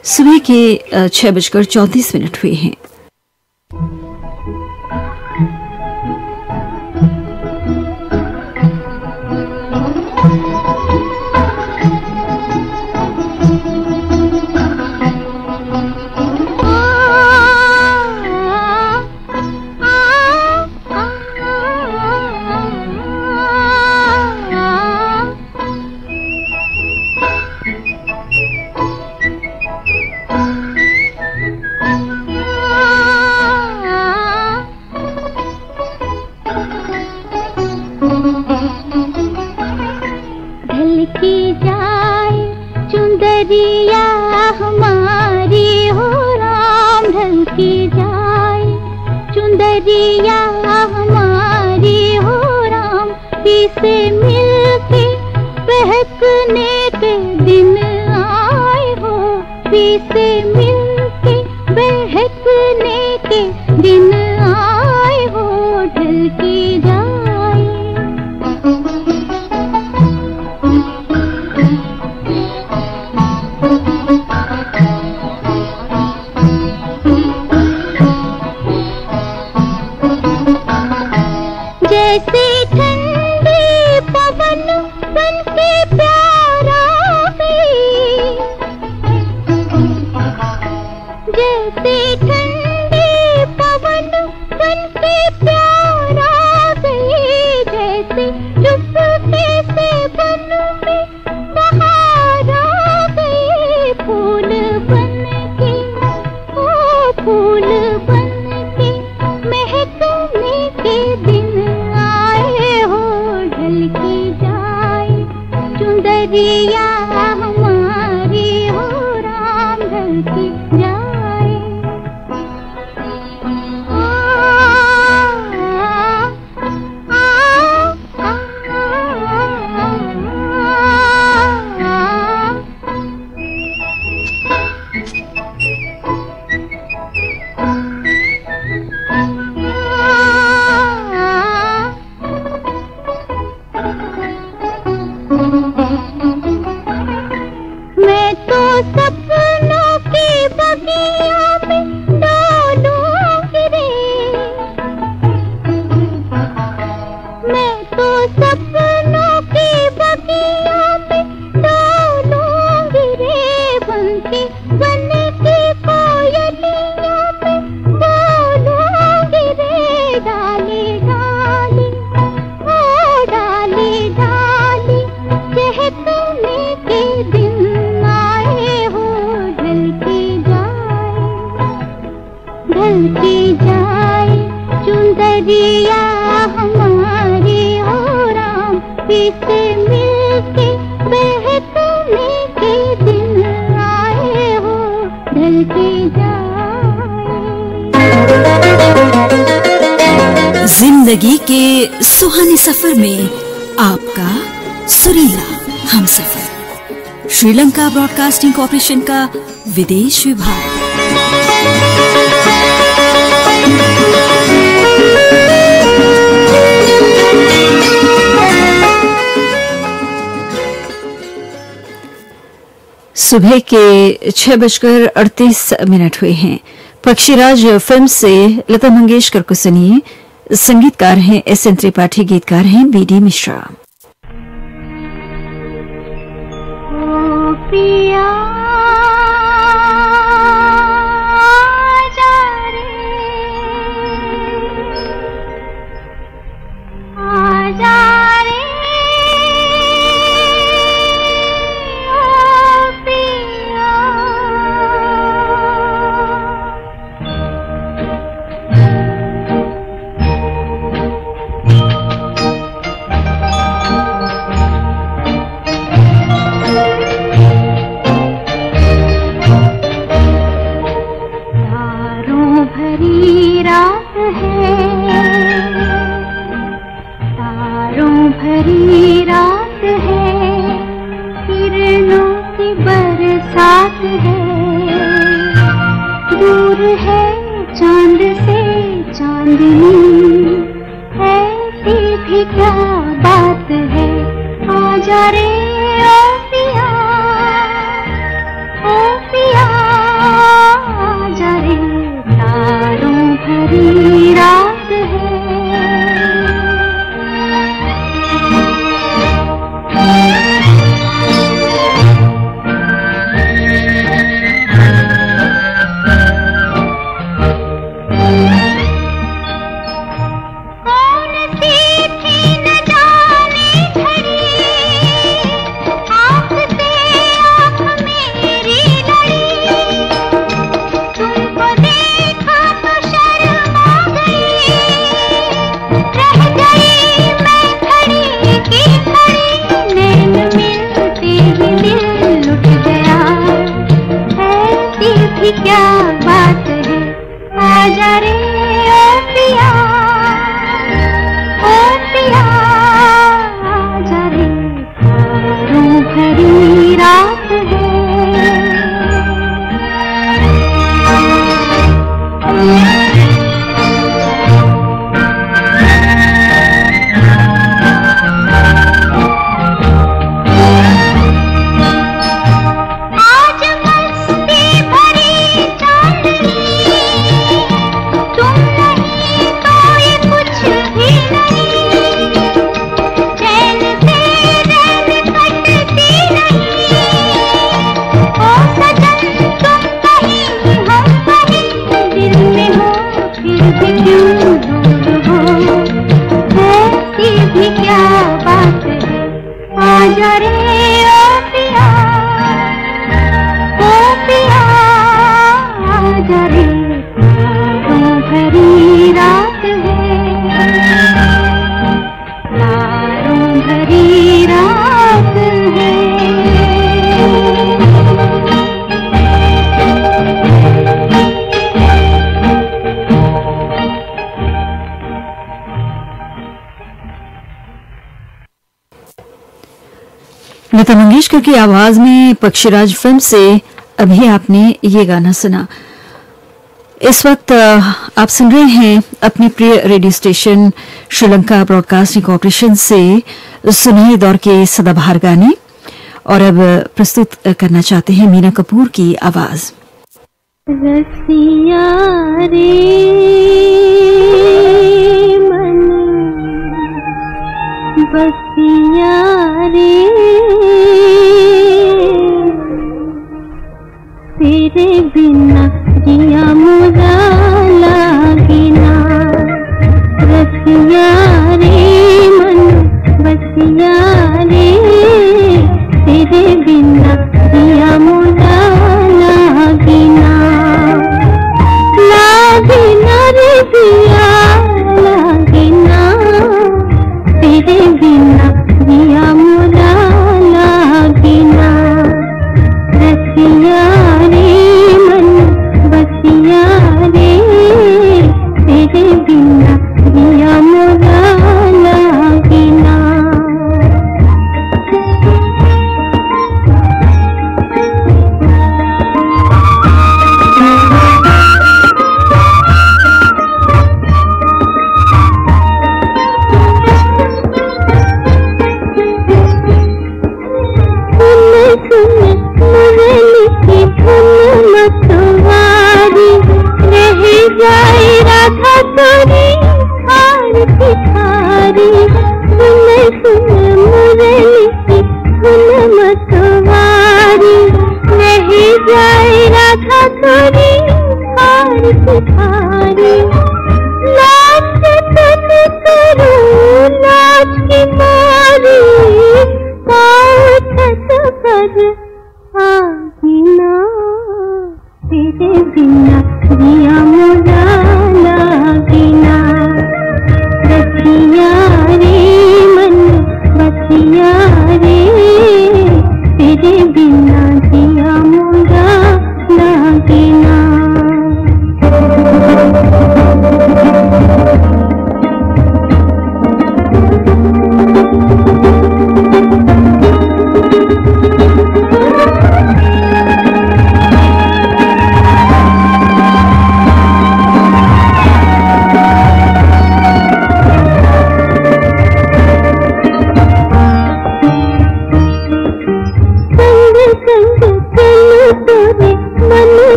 सुबह के 6:34 हुए हैं। चुंदरिया हमारी हो राम, ढलकी जाए चुंदरिया हमारी हो राम, से मिलके बहकने के दिन आए हो, से मिलके बहकने के दिन आए हो, ढलकी जाए। जैसे ठंडे पवन बन के प्यारा गई, जैसे ठंडे पवन बन के प्यारा गई, जैसे चुपके से बन में बहार आ गई, फूल बन के ओ फूल बन के महकने के दिन चुंदरिया हमारी हो राम, ढलकी जाए। मैं तो सपनों की बगिया में डालूंगी रे, मैं तो सपनों की बगिया में डालूंगी रे, बनके बन के कोयलिया में बोलूंगी रे, डाली डाली ओ डाली डाली चहकने के दिन आए हो, ढलकी जाए चुंदरिया हमारी हो राम, से मिलके बहकने के दिन आए हो, ढलकी जाए। जिंदगी के सुहाने सफर में आपका सुरीला हमसफर, श्रीलंका ब्रॉडकास्टिंग कॉर्पोरेशन का विदेश विभाग। सुबह के 6:38 हुए हैं। पक्षीराज फिल्म से लता मंगेशकर को सुनिए। संगीतकार हैं एस.एन. त्रिपाठी, गीतकार हैं बी.डी. मिश्रा। पिया जा रे, आजा रे, ओ पिया। भी क्या बात है, आजा रे ओ पिया, ओ पिया, आजा रे, तारों भरी रात है। आजा रे ओ पिया, ओ पिया, आजा रे, तारों भरी रात है, तारों भरी रात है। लता मंगेशकर की आवाज में पक्षीराज फिल्म से अभी आपने ये गाना सुना। इस वक्त आप सुन रहे हैं अपने प्रिय radio station Sri Lanka broadcasting corporation से सुनहरे दौर के सदाबहार गाने, और अब प्रस्तुत करना चाहते हैं मीना कपूर की आवाज। रसिया रे मन बसिया रे, तेरे बिना जिया मुझा लागे ना। रसिया रे मन बसिया रे, तेरे बिना जिया मुझा लागे ना। लागे ना रे जिया लागे ना, तेरे बिना जिया मुझा लागे ना। रसिया रे मन बसिया रे, तेरे बिना जिया मुझा लागे ना।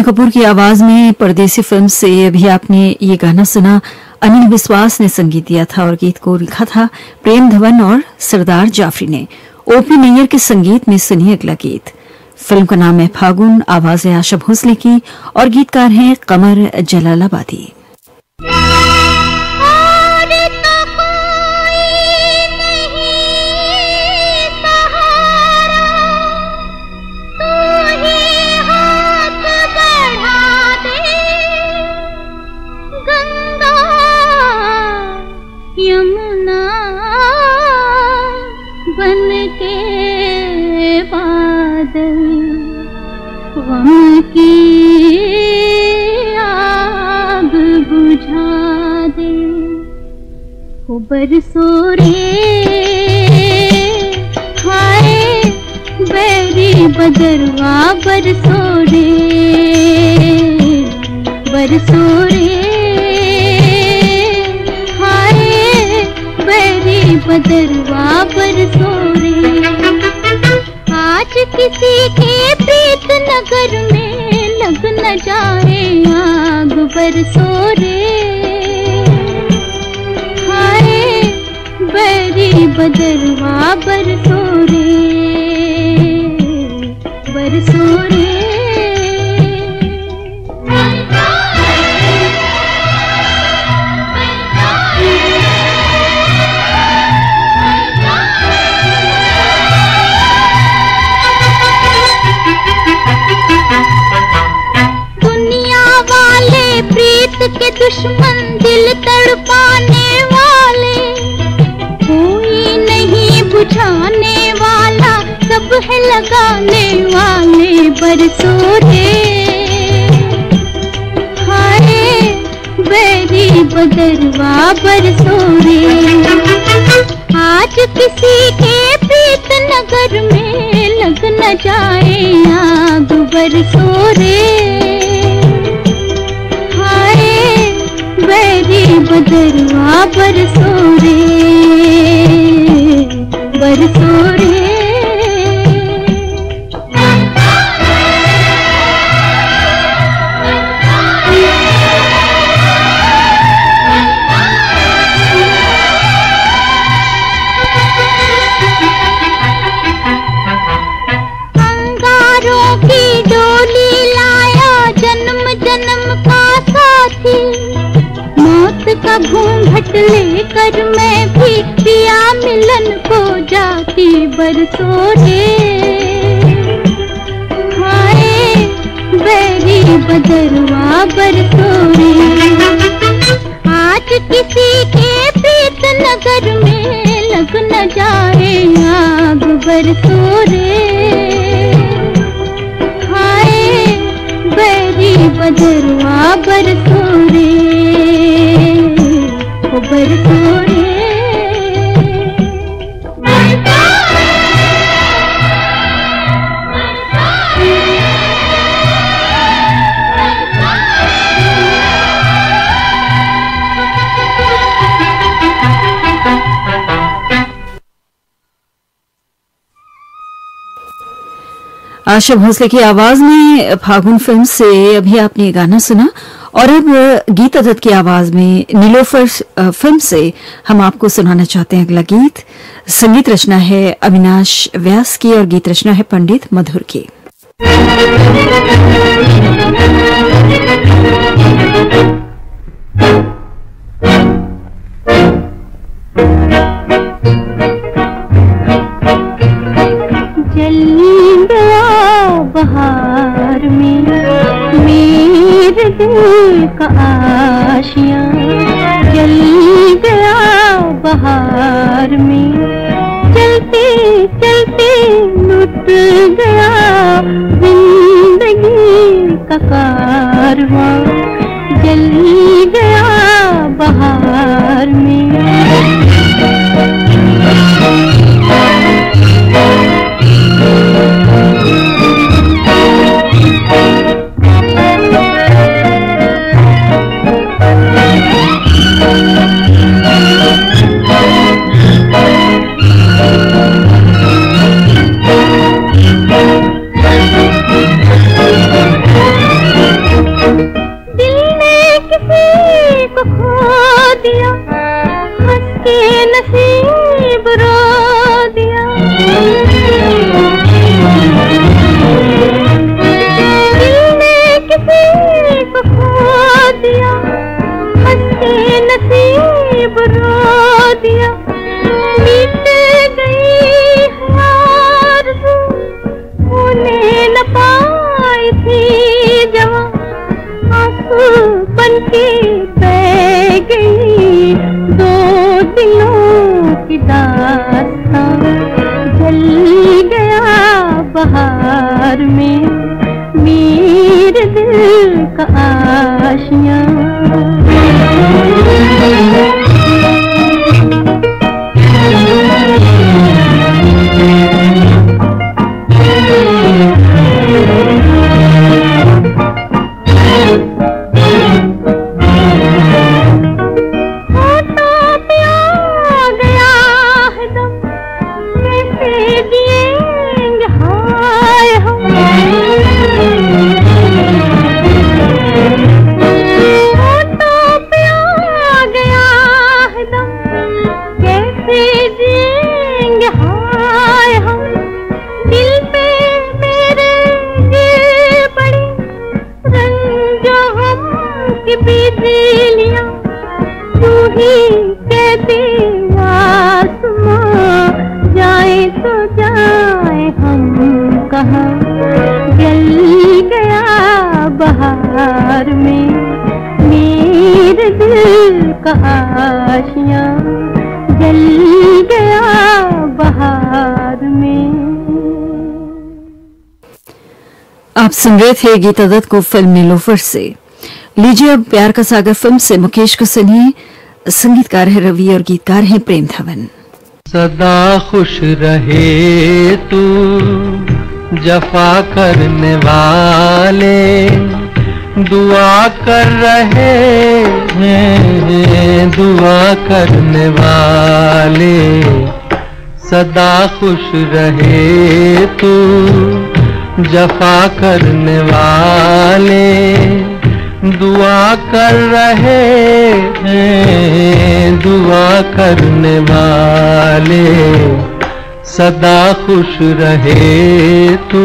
कपूर की आवाज में परदेसी फिल्म से अभी आपने ये गाना सुना। अनिल विश्वास ने संगीत दिया था और गीत को लिखा था प्रेम धवन और सरदार जाफरी ने। ओपी नैयर के संगीत में सुनिए अगला गीत। फिल्म का नाम है फागुन, आवाज है आशा भोसले की और गीतकार हैं कमर जलालाबादी। गम की आग बुझा दे, हो बरसो रे हाय बैरी बदरवा बरसो रे, बरसो रे हाय बैरी बदरवा बरसो रे। आज किसी के प्रीत नगर में लग न जाए आग बरसो रे, हाय बैरी बदरवा बरसो रे, बरसो रे। के दुश्मन दिल तड़पाने वाले, कोई नहीं बुझाने वाला, सब है लगाने वाले बरसो रे, हाय बैरी बदरवा बरसो रे। आज किसी के प्रीत नगर में लग न जाए आग बरसो रे, बैरी बदरवा बरसो रे, बरसो रे। अंगारों की डोली लाया जन्म जन्म का साथी, मौत का घूंघट लेकर मैं भी पिया मिलन को जाती बरसो रे, हाय बैरी बदरवा बरसो रे। आज किसी के प्रीत नगर में लग न जाए आग बरसो रे, हाय बैरी बदरवा बरसो रे, बरसो रे। आशा भोसले की आवाज में फागुन फिल्म से अभी आपने ये गाना सुना। और अब गीता दत्त की आवाज में नीलोफर फिल्म से हम आपको सुनाना चाहते हैं अगला गीत। संगीत रचना है अविनाश व्यास की और गीत रचना है पंडित मधुर की। बहार में मेरे दिल का आशियाँ जल गया, बहार में चलते चलते लुट गया जिंदगी का कारवां, जल गया बहार में। बहार में मेरे दिल का आशियाँ। आप सुन रहे थे गीता दत्त को फिल्म नीलोफर से। लीजिए अब प्यार का सागर फिल्म से मुकेश को सुनिए। संगीतकार है रवि और गीतकार हैं प्रेम धवन। सदा खुश रहे तू जफा करने वाले, दुआ कर रहे हैं दुआ करने वाले। सदा खुश रहे तू जफा करने वाले, दुआ कर रहे हैं दुआ करने वाले। सदा खुश रहे तू।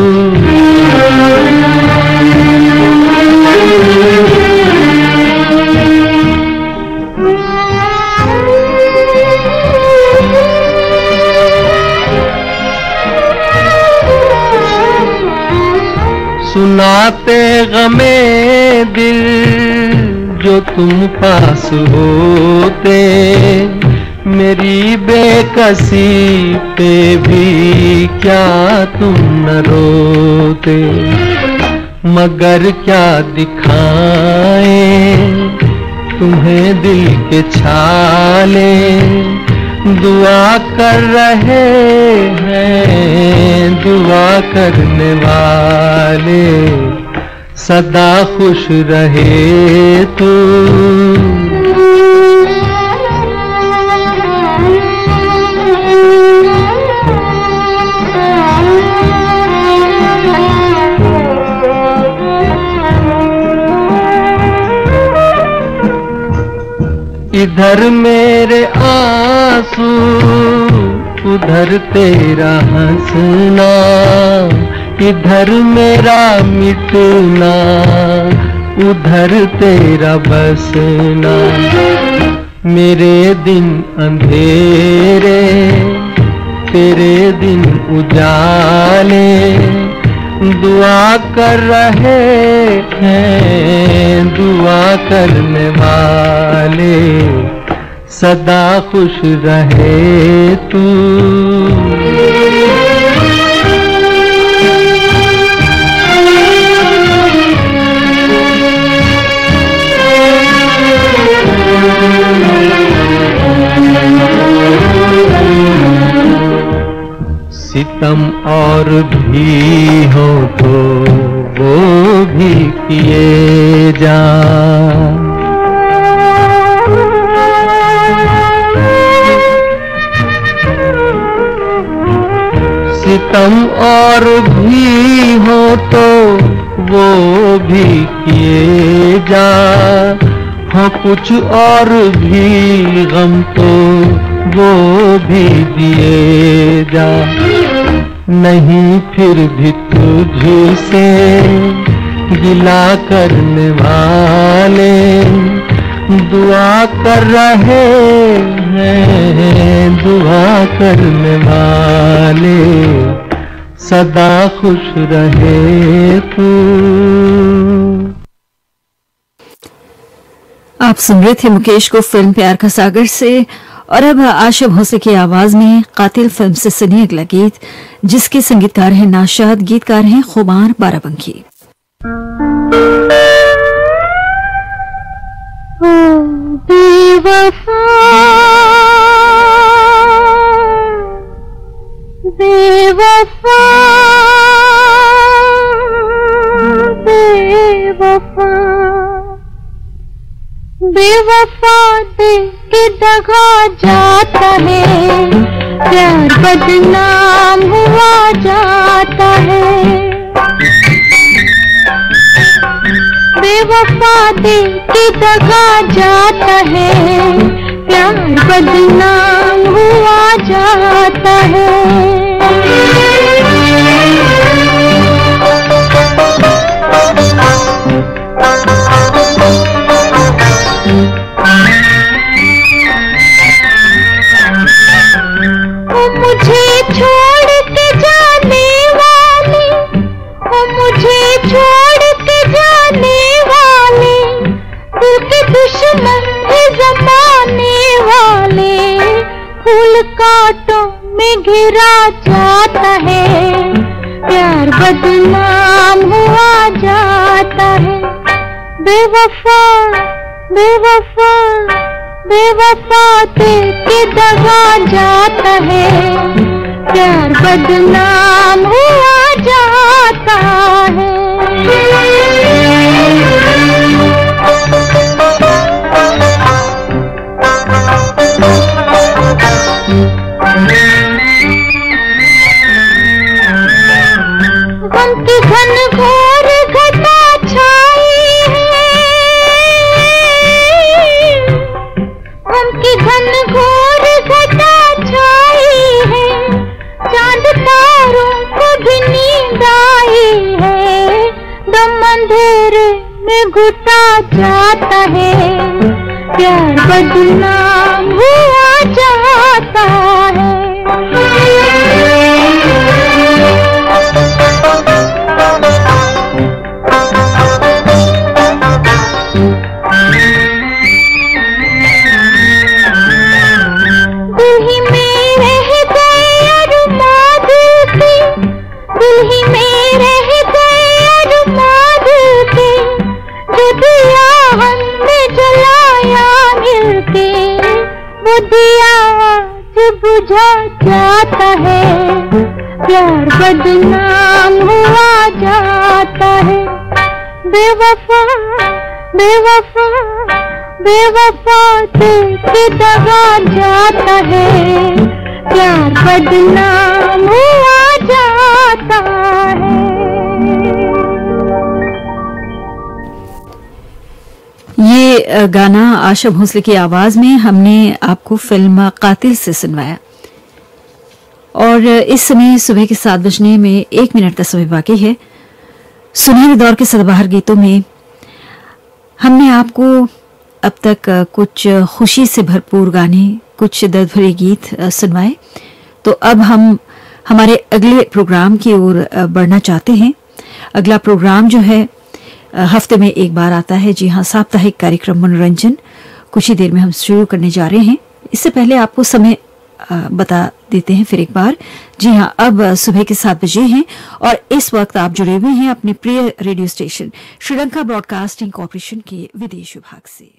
सुनाते गमे दिल जो तुम पास होते, मेरी बेकसी पे भी क्या तुम न रोते। मगर क्या दिखाएं तुम्हें दिल के छाले, दुआ कर रहे हैं दुआ करने वाले। सदा खुश रहे तू। इधर मेरे आंसू उधर तेरा हंसना, इधर मेरा मिटना उधर तेरा बसना। मेरे दिन अंधेरे तेरे दिन उजाले, दुआ कर रहे हैं दुआ करने वाले। सदा खुश रहे तू। सितम और भी हो तो वो भी किए जा, सितम और भी हो तो वो भी किए जा। हो कुछ और भी गम तो वो भी दिए जा। नहीं फिर भी तुझसे गिला करने वाले, दुआ कर रहे हैं दुआ करने वाले। सदा खुश रहे तू। आप सुन रहे थे मुकेश को फिल्म प्यार का सागर से, और अब आशा भोसले की आवाज में कातिल फिल्म से सुनिए अगला गीत, जिसके संगीतकार हैं नाशाद, गीतकार हैं खुमार बाराबंकी। बेवफा बेवफा बेवफा बेवफा दिल के दगा जाता है, प्यार बदनाम हुआ जाता है। बेवफा दिल के दगा जाता है, प्यार बदनाम हुआ जाता है। मुझे छोड़ के जाने वाले, मुझे छोड़ के जाने वाले, दिल के दुश्मन है जमाने वाले। फूल कांटों में घिरा जाता है, प्यार बदनाम हुआ जाता है। बेवफा बेवफा बेवफा दिल के दगा जाता है, प्यार बदनाम हुआ जाता है। गम की घनघोर घटा छाई है, गम की घनघोर घटा छाई है। चांद तारों को भी नींद आई है, दम अंधेरे में घुटा जाता है, प्यार बदनाम हुआ जाता है। दिल ही में रह गए अरमान के, दिल ही में रह गए अरमान के, जो दिया हमने जलाया मिलके, वो दिया आज बुझा जाता है, प्यार बदनाम हुआ जाता है। बेवफा बेवफा बेवफा दिल के दगा जाता है, प्यार बदनाम हुआ जाता है। ये गाना आशा भोसले की आवाज में हमने आपको फिल्म कातिल से सुनवाया। और इस समय सुबह के 7 बजने में 1 मिनट का समय बाकी है। सुनहरे दौर के सदाबहार गीतों में हमने आपको अब तक कुछ खुशी से भरपूर गाने, कुछ दर्द भरे गीत सुनवाए। तो अब हम हमारे अगले प्रोग्राम की ओर बढ़ना चाहते हैं। अगला प्रोग्राम जो है हफ्ते में एक बार आता है। जी हाँ, साप्ताहिक कार्यक्रम मनोरंजन कुछ ही देर में हम शुरू करने जा रहे हैं। इससे पहले आपको समय बता देते हैं फिर एक बार। जी हाँ, अब सुबह के 7 बजे हैं और इस वक्त आप जुड़े हुए हैं अपने प्रिय radio station Sri Lanka broadcasting corporation के विदेश विभाग से।